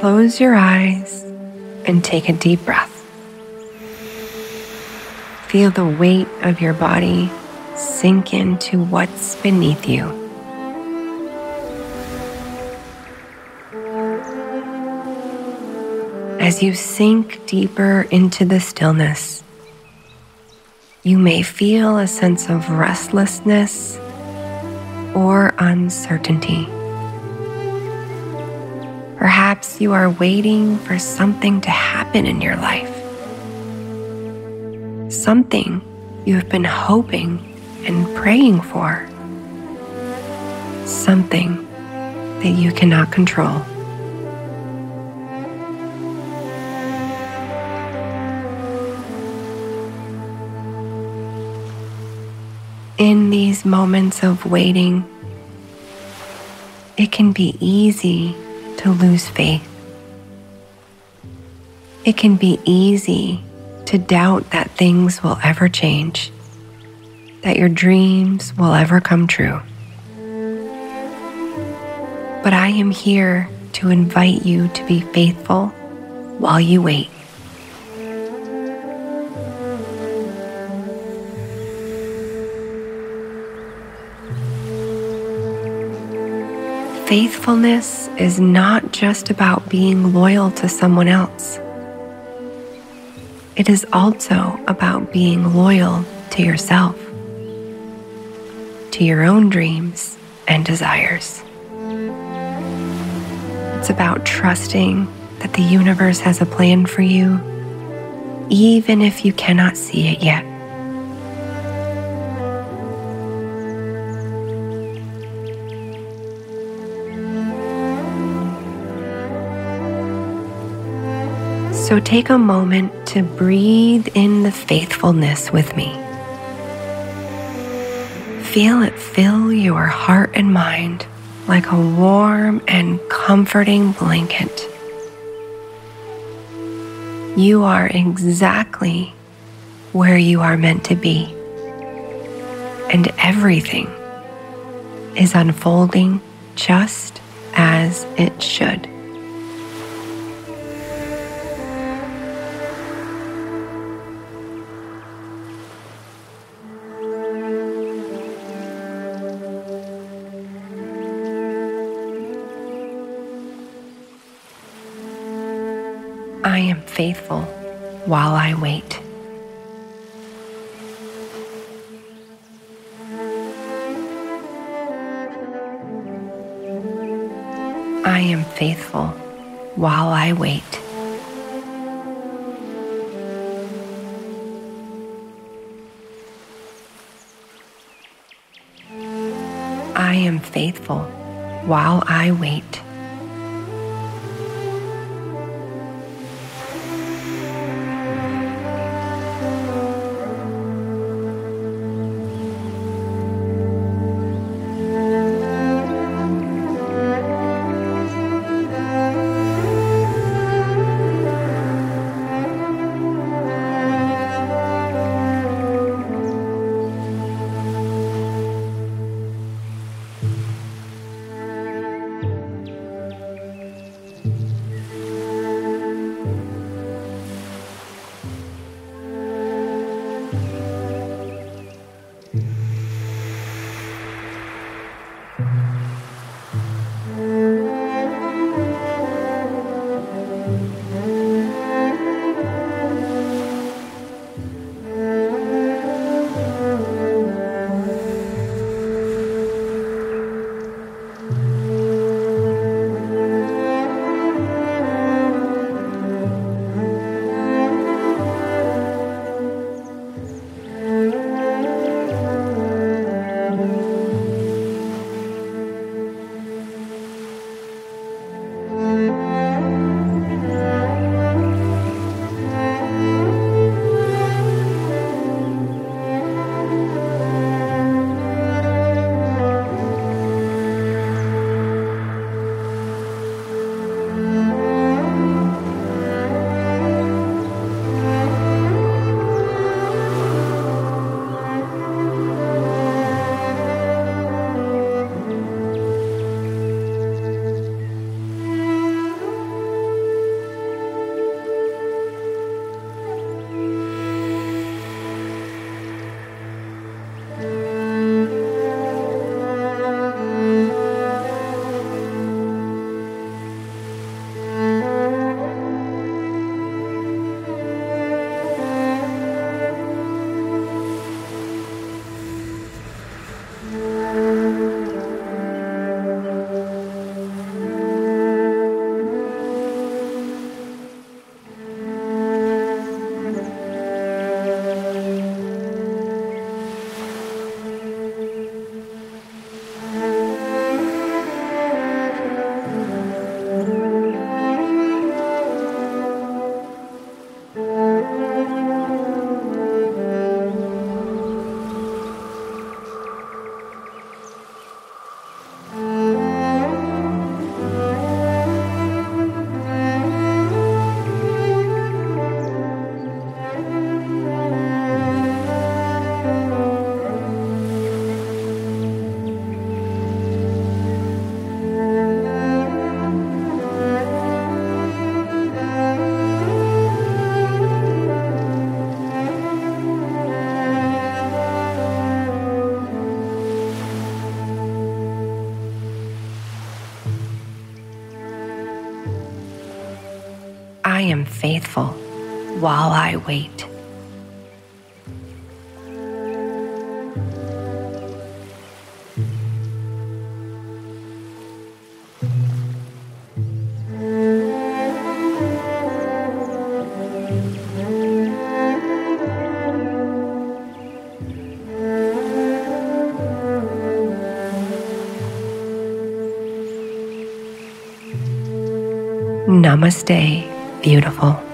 close your eyes and take a deep breath. Feel the weight of your body sink into what's beneath you. As you sink deeper into the stillness, you may feel a sense of restlessness or uncertainty. Perhaps you are waiting for something to happen in your life, something you have been hoping and praying for, something that you cannot control. In these moments of waiting, it can be easy to lose faith. It can be easy to doubt that things will ever change, that your dreams will ever come true. But I am here to invite you to be faithful while you wait. Faithfulness is not just about being loyal to someone else. It is also about being loyal to yourself, to your own dreams and desires. It's about trusting that the universe has a plan for you, even if you cannot see it yet. So take a moment to breathe in the faithfulness with me. Feel it fill your heart and mind like a warm and comforting blanket. You are exactly where you are meant to be, and everything is unfolding just as it should. I am faithful while I wait. I am faithful while I wait. I am faithful while I wait. I am faithful while I wait. Namaste, beautiful.